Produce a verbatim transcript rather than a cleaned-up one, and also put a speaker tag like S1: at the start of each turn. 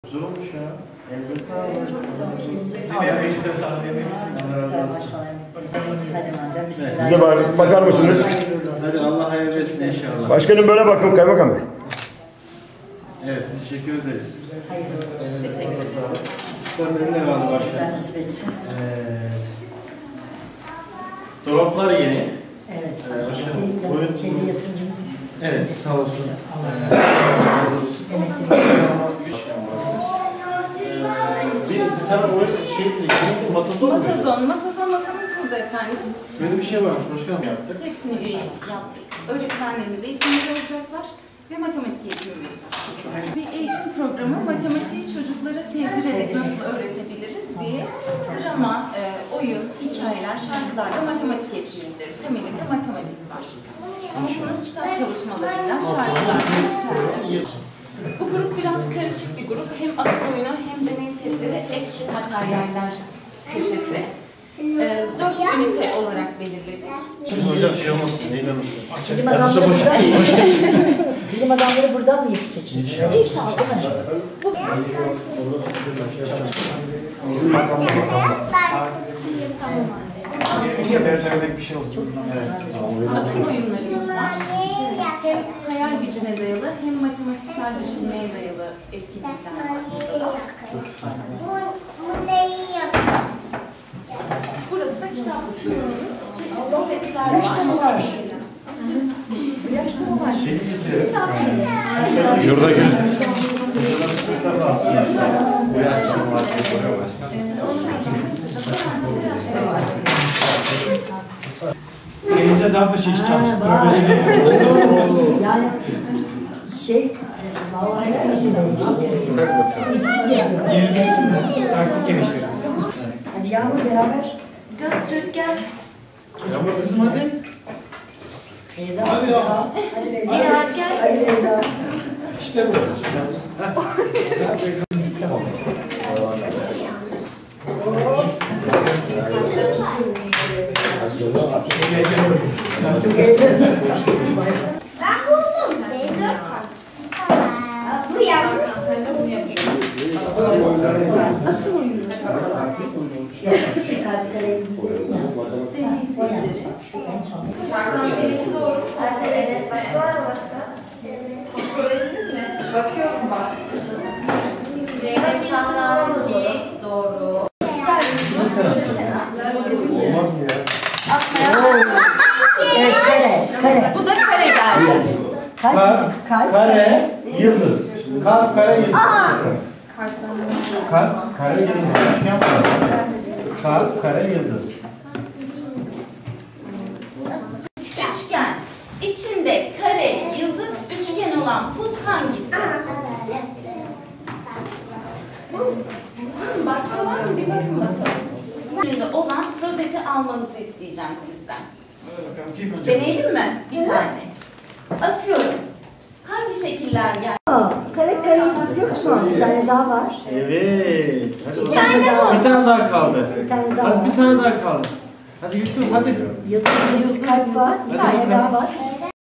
S1: Zor olmuş ya.
S2: Elinize sağlık.
S3: Çok güzel bir şey.
S4: Sizin emeğinize sağlık, emeksiniz.
S3: Güzel maşallah emeklerinize. Hadi madem bismillah.
S5: Bize bak, bakar mısınız?
S1: Hadi Allah hayır etsin inşallah.
S5: Başkanım böyle bakın kaymakam bey.
S1: Evet, teşekkür ederiz.
S3: Hayırlı olsun.
S1: Teşekkür ederiz. Önlerinde kaldı
S3: Allah
S1: başkanım.
S3: nasip etsin.
S1: Evet. Dolaplar yeni.
S3: Evet.
S1: Başkanım,
S3: Bir
S1: buyurun.
S3: çevre yatırımcımız.
S1: Evet, sağ olsun.
S3: Allah razı olsun. Emeklerinize.
S1: Bir tane o şey, matazon mu?
S2: Matazon, matazon masamız burada efendim.
S1: Böyle bir şey varmış, başkanım yaptık.
S2: Hepsini e, yaptık. Öğretmenlerimize eğitimci olacaklar ve matematik eğitimi vereceğiz. Bir eğitim programı matematiği çocuklara sevdirerek nasıl öğretebiliriz diye drama, e, oyun, hikayeler, şarkılarla matematik etkinlikleri. Temelinde matematik var. Ama bunun kitap çalışmalarıyla, şarkılarla, hikayeler. Bu grup biraz karışık bir grup. Hem akıl oyunu hem deney setleri, ek materyaller köşesi. Ee, dört ünite olarak belirledik.
S1: Hocam şey olmasın, neyden olsun?
S3: Bilim adamları buradan mı yetişecek? Bilim adamları buradan mı yetişecek şimdi?
S2: İnşallah. Bu
S4: Gidince benzerlik bir şey oldu.
S2: akıl oyunlarımız var. Hem hayal gücüne dayalı hem matematiksel düşünmeye dayalı etkinlikler var. Burası da kitap okuyoruz. Çeşitli setler var.
S3: Yaşta mı var? Yaşta mı var?
S1: Yurda gel.
S4: Elinize daha da çeşit çalıştık.
S3: Yani şey, vallahi helal olsun.
S4: Taktik geliştirdim.
S3: Hadi Yağmur beraber.
S2: Göktürk gel.
S1: Yağmur kızım hadi.
S3: Beyza. Hadi ya. Hadi Beyza.
S2: Biraz gel.
S3: Hadi Beyza.
S4: İşte bu.
S3: Çok eğlenceli.
S6: Ben buldum. Bu yanlış.
S2: Sen de bunu yapıyorsun.
S3: Kalp kareyimizi.
S2: Deney setleri.
S6: Şarkının birisi doğru. Evet. Başka var mı başka? Kontrol ettiniz mi? Bakıyorum bak. Zeynep Sanlar iyi. Doğru.
S1: Mesela. Olmaz mı ya?
S3: Evet kare. Kare.
S2: Bu da kare geldi.
S3: Kalp.
S1: Kar,
S3: Kalp.
S1: kare, yıldız. Kalp, kare, yıldız. Kalp, kare, yıldız. Üçgen var. Kalp, kare, yıldız.
S2: Üçgen. İçinde kare, yıldız, üçgen olan put hangisi? Başka var mı? Bir bakın bakalım. İçinde olan rozeti almanızı isteyeceğim sizden.
S4: Kim önce?
S2: Deneyelim mi? Bir tane. Atıyorum. Hangi şekiller geldi?
S3: Aa, kare kare yıldız yok şu an. Bir tane daha var.
S1: Evet. Hadi
S3: Bir
S1: bakalım.
S3: tane daha.
S1: Bir tane daha kaldı.
S3: Bir tane daha
S1: Hadi
S3: var.
S1: bir tane daha kaldı. Hadi Gültüm hadi.
S3: Yıldız yıldız kalp var. Bir tane daha var.